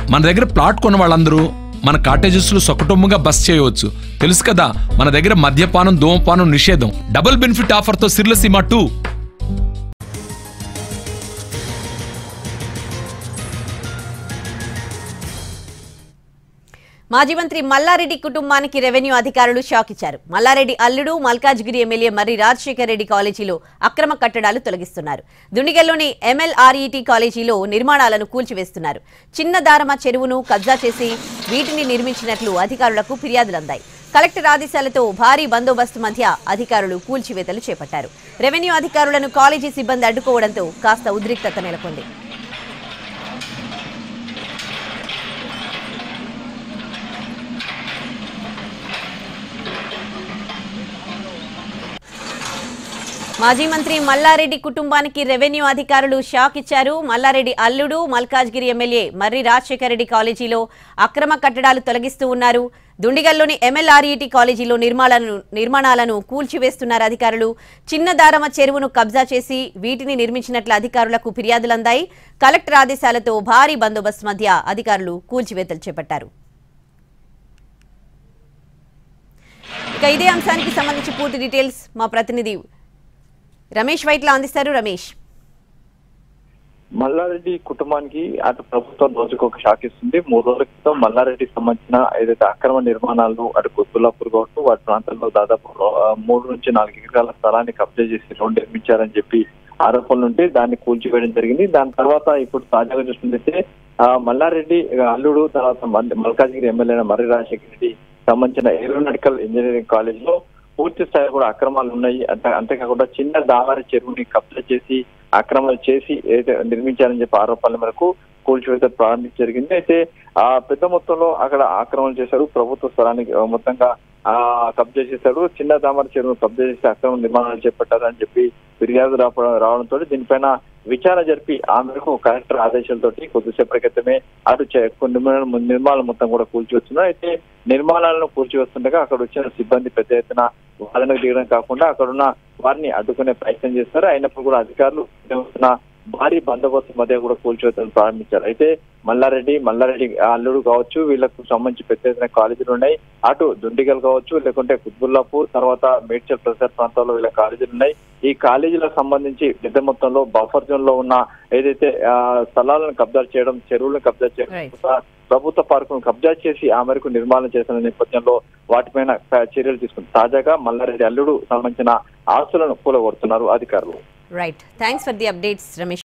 మన దగ్గర ప్లాట్ కొన్న వాళ్ళందరూ మన కాటేజెస్ లో సొకటొమ్ముగా బస్ చేయవచ్చు. తెలుసు కదా, మన దగ్గర మద్యపానం ధూమపానం నిషేధం. డబుల్ బెనిఫిట్ ఆఫర్ తో సిర్లసీమ 2. మాజీ మంత్రి మల్లారెడ్డి కుటుంబానికి రెవెన్యూ అధికారులు షాక్ ఇచ్చారు. మల్లారెడ్డి అల్లుడు మల్కాజ్గిరి ఎమ్మెల్యే మర్రి రాజశేఖర్ రెడ్డి కాలేజీలో అక్రమ కట్టడాలు తొలగిస్తున్నారు. దుండిగల్లోని MLRET కాలేజీలో నిర్మాణాలను కూల్చివేస్తున్నారు. చిన్న దారమ చెరువును కబ్జా చేసి వీటిని నిర్మించినట్లు అధికారులకు ఫిర్యాదులందాయి. కలెక్టర్ ఆదేశాలతో భారీ బందోబస్తు మధ్య అధికారులు కూల్చివేతలు చేపట్టారు. రెవెన్యూ అధికారులను కాలేజీ సిబ్బంది అడ్డుకోవడంతో కాస్త ఉద్రిక్తత నెలకొంది. మాజీ మంత్రి మల్లారెడ్డి కుటుంబానికి రెవెన్యూ అధికారులు షాక్ ఇచ్చారు. మల్లారెడ్డి అల్లుడు మల్కాజ్గిరి ఎమ్మెల్యే మర్రి రాజశేఖర్ రెడ్డి కాలేజీలో అక్రమ కట్టడాలు తొలగిస్తూ ఉన్నారు. దుండిగల్లోని MLRET కాలేజీలో నిర్మాణాలను కూల్చివేస్తున్నారు అధికారులు. చిన్న దారమ చెరువును కబ్జా చేసి వీటిని నిర్మించినట్లు అధికారులకు ఫిర్యాదులందాయి. కలెక్టర్ ఆదేశాలతో భారీ బందోబస్తు మధ్య అధికారులు కూల్చివేతలు చేపట్టారు. ఇక ఇదే అంశానికి సంబంధించి పూర్తి డీటెయిల్స్ మా ప్రతినిధి రమేష్ వైట్లా అందిస్తారు. రమేష్, మల్లారెడ్డి కుటుంబానికి అటు ప్రభుత్వం రోజుకు ఒక షాక్ ఇస్తుంది. 3 రోజుల క్రితం మల్లారెడ్డికి సంబంధించిన ఏదైతే అక్రమ నిర్మాణాలు అటు కుత్బుల్లాపూర్ కావచ్చు వాటి ప్రాంతాల్లో దాదాపు 3 నుంచి 4 ఎకరాల స్థలాన్ని కబ్జా చేసి రోడ్డు నిర్మించారని చెప్పి ఆరోపణలు ఉంటే దాన్ని కూల్చివేయడం జరిగింది. దాని తర్వాత ఇప్పుడు తాజాగా చూస్తుంటే మల్లారెడ్డి అల్లుడు తర్వాత మల్కాజ్గిరి ఎమ్మెల్యే మర్రి రాజశేఖర రెడ్డి సంబంధించిన ఏరోనాటికల్ ఇంజనీరింగ్ కాలేజ్ లో పూర్తి స్థాయి కూడా అక్రమాలు ఉన్నాయి. అంతేకాకుండా చిన్న దావారి చెరువుని కబ్జా చేసి అక్రమాలు చేసి నిర్మించారని చెప్పి ఆరోపణల మేరకు కూల్చివేత ప్రారంభించ జరిగింది. అయితే పెద్ద మొత్తంలో అక్కడ ఆక్రమణ చేశారు. ప్రభుత్వ స్థలానికి మొత్తంగా కబ్జా చేశారు. చిన్న దామర చెరువును కబ్జా చేసి అక్రమ నిర్మాణాలు చేపట్టారని చెప్పి ఫిర్యాదు రావడంతో దీనిపైన విచారణ జరిపి ఆ మేరకు కలెక్టర్ ఆదేశాలతో కొద్దిసేపటి క్రితమే అటు నిర్మాణాలు మొత్తం కూడా కూల్చివేస్తున్నారు. అయితే నిర్మాణాలను కూల్చివేస్తుండగా అక్కడ వచ్చిన సిబ్బంది పెద్ద ఎత్తున వాదనకు దిగడం కాకుండా అక్కడున్న వారిని అడ్డుకునే ప్రయత్నం చేస్తారు. అయినప్పుడు కూడా అధికారులు భారీ బందోబస్తు మధ్య కూడా కూల్చివేతలు ప్రారంభించారు. అయితే మల్లారెడ్డి అల్లుడు కావచ్చు, వీళ్ళకు సంబంధించి పెద్ద ఎత్తున కాలేజీలు ఉన్నాయి. అటు దుండిగల్ కావచ్చు, లేకుంటే కుత్బుల్లాపూర్, తర్వాత మేడ్చల్ పరిసర ప్రాంతాల్లో వీళ్ళ కాలేజీలు ఉన్నాయి. ఈ కాలేజీలకు సంబంధించి పెద్ద మొత్తంలో బఫర్ జోన్ లో ఉన్న ఏదైతే స్థలాలను కబ్జా చేయడం, చెరువులను కబ్జా చేయడం, ప్రభుత్వ పార్కులను కబ్జా చేసి ఆ మేరకు నిర్మాణం చేసిన నేపథ్యంలో వాటిపైన చర్యలు తీసుకుంటారు. తాజాగా మల్లారెడ్డి అల్లుడు సంబంధించిన ఆస్తులను కూలగొడుతున్నారు అధికారులు. Right, thanks for the updates Ramesh.